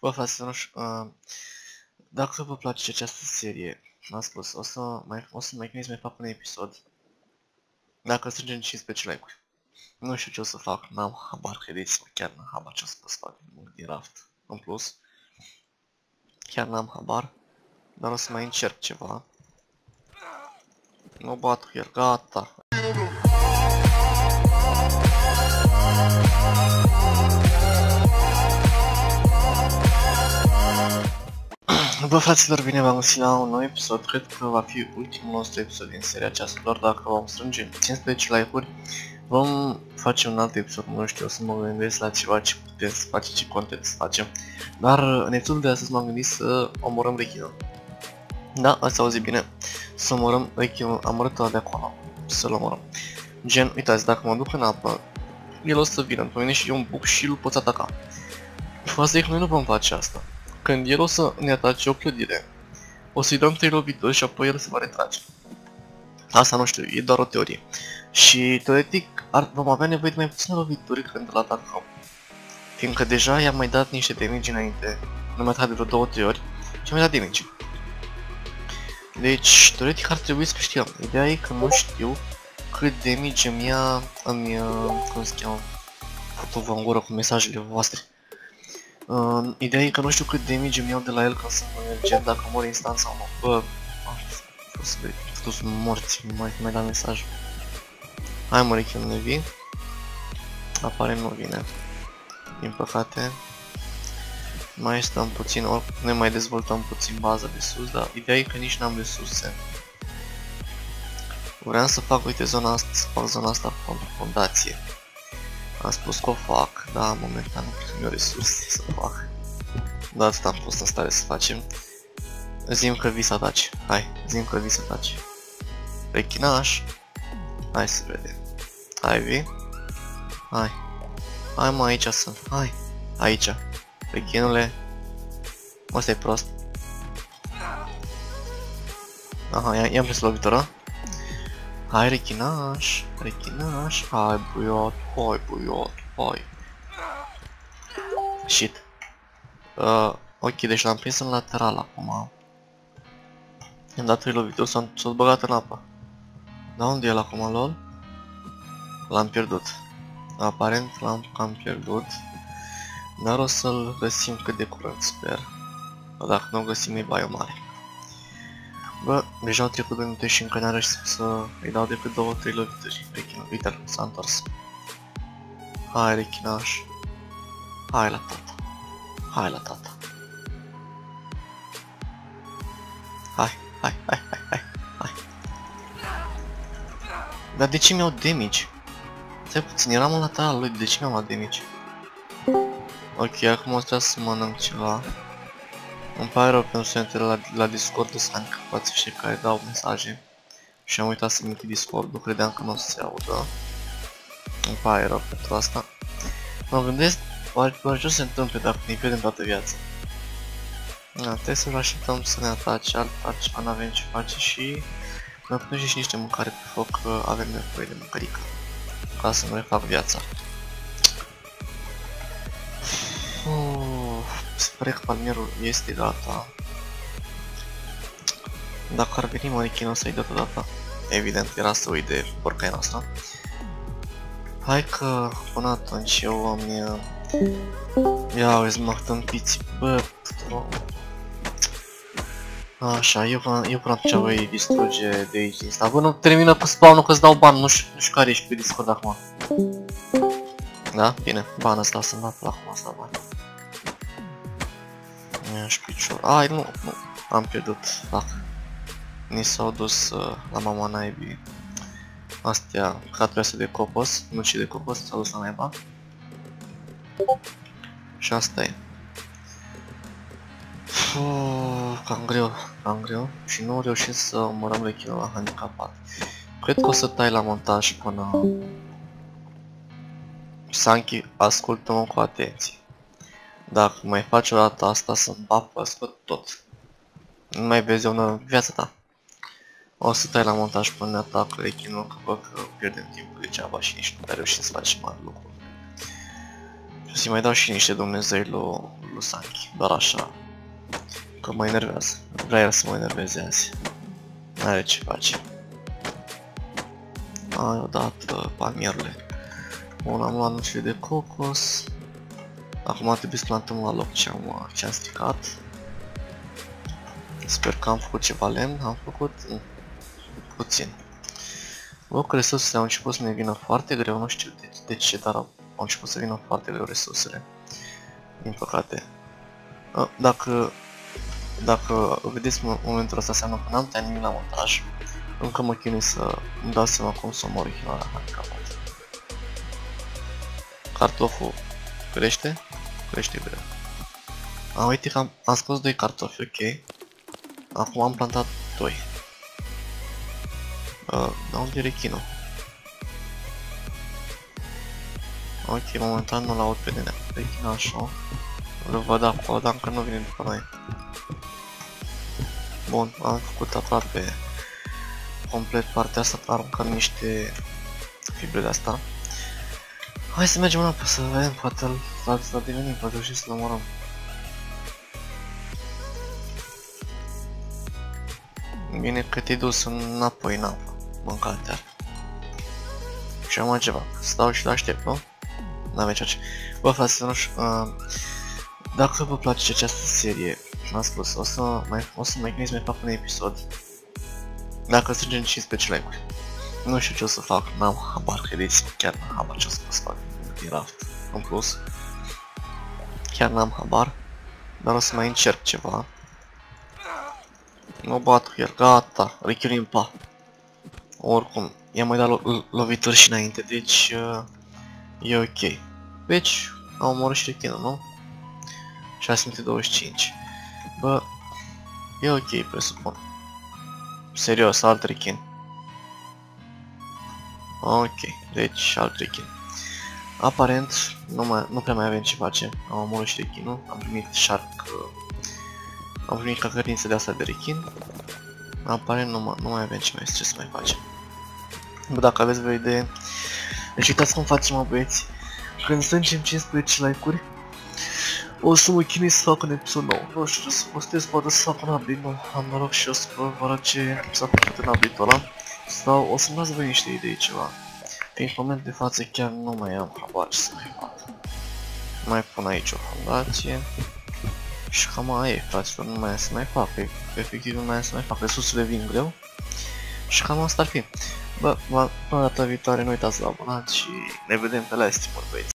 Bă, fraților, dacă vă place această serie, am spus, o să mai fac un episod. Dacă strângem 15 like-uri. Nu știu ce o să fac, n-am habar, credeți-mă, chiar n-am habar ce o să fac din raft. În plus, chiar n-am habar, dar o să mai încerc ceva. Mă bat cu el, gata. Bă, fraților, bine v-am găsit la un nou episod. Cred că va fi ultimul nostru episod din seria aceasta. Doar dacă vom strânge 15 like-uri, vom face un alt episod. Nu știu, o să mă gândesc la ceva ce putem să facem, ce content să facem. Dar în episodul de astăzi m-am gândit să omorâm rechinul. Da, ați auzit bine. Să omorâm rechinul amărât de acolo. Să-l omorâm. Gen, uitați, dacă mă duc în apă, el o să vină pe mine și eu un buc și îl pot ataca. Asta e că noi nu vom face asta. Când el o să ne atace o clădire, o să-i dăm 3 lovituri și apoi el se va retrage. Asta nu știu, e doar o teorie. Și teoretic vom avea nevoie de mai puține lovituri când îl atacăm. Fiindcă deja i-am mai dat niște damage înainte, nu mai dat de vreo 2-3 ori și am mai dat damage. Deci, teoretic ar trebui să câștigăm. Ideea e că nu știu cât damage îmi ia, cum se cheamă, fotu-vă în gură cu mesajele voastre. Ideea e că nu știu cât damage îmi iau de la el când sunt gen dacă mor instant sau nu. Bă, tu sunt morți, mai da mesaj. Hai mă, Ricky, nu ne vii? Apare nu vine. Din păcate. Mai stăm puțin, ori ne mai dezvoltăm puțin baza de sus, dar ideea e că nici n-am resurse. Vreau să fac, uite, zona asta, să fac zona asta pentru fondație. Am spus că o fac, dar momentan nu cred că mi-o resurse să fac. Dar atât am fost în stare să facem. Zi-mi că vii să ataci. Hai, zi-mi că vii să ataci. Rechinaș. Hai să vedem. Hai, vii. Hai. Hai mă, aici sunt. Hai. Aici. Rechinule. Mă, stai prost. Aha, i-am prins lovitura. Hai, rechinaș. Rechinaș. Hai, buiot. Hai, buiot. Hai. Shit. Ok, deci l-am prins în lateral acum. I-am dat 3 lovituri, s-a băgat în apă. Da, unde e el acum, lol? L-am pierdut. Aparent l-am cam pierdut. Dar o să-l găsim cât de curând, sper. Dacă nu o găsim, e baie mare. Bă, deja au trecut 2 minute și încă n-are să îi dau decât 2-3 lovituri. Rechinul, uite-l, s-a întors. Hai, rechinaș. Hai la tata. Hai la tata. Hai. Dar de ce mi-au damage? Stai puțin, eram în lateral lui, de ce mi-am luat damage? Ok, acum o să mănânc ceva. Îmi pare rău pentru studentele la Discord, să am câpați ăștia care dau mesaje. Și am uitat să-mi închid Discord-ul, credeam că nu o să se audă. Îmi pare rău pentru asta. Mă gândesc, oare ce o să se întâmple dacă ne pierdem toată viața? Trebuie să-l așteptăm să ne atace, altceva n-avem ce face și ne punem și niște mâncare pe foc, că avem nevoie de mâncărică ca să nu refac viața. Se pare că palmierul este gata. Dacă ar veni Marichin o să-i dă data. Evident, era să uit de porca noastră. Hai că până atunci eu îmi... Ia uite, mă tâmpiți, bă, așa, eu până atunci voi distruge de aici din asta. Bă, nu termină cu spawn-ul că-ți dau ban, nu știu care ești pe Discord acum. Da? Bine, bani ăsta să-mi dat la acum asta bani. Ia-și picior. Ai, nu, am pierdut, fac. Ni s-au dus la mama naibii. Astea, caturile de copos, nuci de copos, s-au dus la naiba. Și asta e. Cam greu. Și nu reușit să omorăm rechinul la handicapat. Cred că o să tai la montaj până... Sanchi, ascultă-mă cu atenție. Dacă mai faci o dată asta, să-mi bafă tot. Nu mai vezi o viața ta. O să tai la montaj până ne atacă rechinul, că văd că pierdem timpul degeaba și nici nu mai reușim să facem mari lucruri. să-i mai dau și niște Dumnezei lui Sanchi, doar așa. Că mă enervează. Vrea el să mă enerveze azi. N-are ce face. Ai odată palmierele. Bun, am luat nucile de cocos. Acum trebuie să plantăm la loc ce am stricat. Sper că am făcut ceva lemn. Am făcut puțin. Bă, că resursele au început să ne vină foarte greu, nu știu de ce, dar au început să vină foarte greu resursele. Din păcate. Dacă vedeți momentul ăsta, înseamnă că n-am tăiat nimic la montaj. Încă mă chinui să îmi dau seama cum să mor original handicapat. Cartoful crește? Crește greu. Uite că am scos 2 cartofi, ok. Acum am plantat 2. Da, unde e rechinul? Ok, momentan nu l-aud pe nenea. Rechinul așa. Îl văd acolo, dar încă nu vine după noi. Bun, am făcut aproape complet partea asta, aruncăm niște fibre de asta. Hai să mergem înapoi să vedem, poate îl devenim, poate reușim să-l omorăm. Bine că te-ai dus înapoi în apă, mâncate-ar. Și am ceva, stau și l-aștept, nu? N-avem ce face. Bă, fraților, dacă vă place această serie, am spus, o să mai gândesc să mai fac un episod. Dacă strângem 15 like-uri. Nu știu ce o să fac, n-am habar, credeți, chiar n-am habar ce o să fac din raft. În plus, chiar n-am habar, dar o să mai încerc ceva. Nu bat cu el, gata, rechilim pa. Oricum, i-am mai dat lovituri și înainte, deci e ok. Deci, am omorât și rechinul, nu? 625. Bă, e ok, presupun. Serios, alt rechin. Ok, deci alt rechin. Aparent, nu prea mai avem ce face. Am omorât și rechinul, am primit am primit cacărințe de asta de rechin. Aparent nu mai avem ce să mai facem. Bă, dacă aveți vreo idee, deci uitați cum facem, mă, băieți. Când strângem 15 like-uri, o să mă chinui să fac un episod nou. Nu știu ce să postez, poate să fac un update nou. Am noroc și o să vă arăt ce s-a făcut în update-ul ăla. Sau o să-mi dați voi niște idei ceva. În moment de față chiar nu mai am habar ce să mai fac. Mai pun aici o fundație. Și cam aia e, fraților, nu mai am să mai fac. Efectiv nu mai am să mai fac, resursele vin greu. Și cam asta ar fi. Bă, până data viitoare, nu uitați să vă abonați și ne vedem pe live stream-uri, băieți.